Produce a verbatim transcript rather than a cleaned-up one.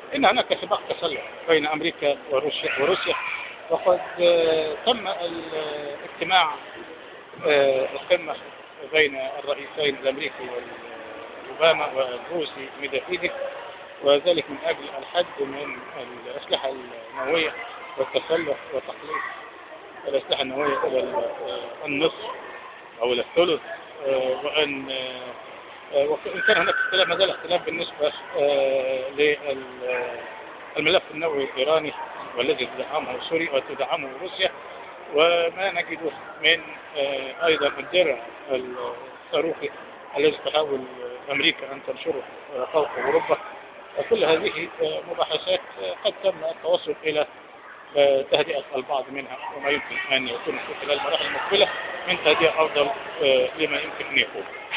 إن هناك سباق تسلح بين أمريكا وروسيا وروسيا وقد آه، تم الاجتماع آه، القمة بين الرئيسين الأمريكي أوباما والروسي ميدفيديف، وذلك من أجل الحد من الأسلحة النووية والتسلح وتقليص الأسلحة النووية إلى النصف أو إلى الثلث. آه، وأن آه، وإن كان هناك اختلاف، ما زال اختلاف بالنسبة للملف النووي الإيراني والذي تدعمه سوريا وتدعمه روسيا، وما نجده من آه، أيضا الدرع الصاروخي الذي تحاول أمريكا أن تنشره آه، فوق أوروبا. كل هذه آه، مباحثات آه، قد تم التوصل إلى آه، تهدئة البعض منها، وما يمكن أن يكون في خلال المراحل المقبلة من تهدئة أفضل آه، لما يمكن أن يكون.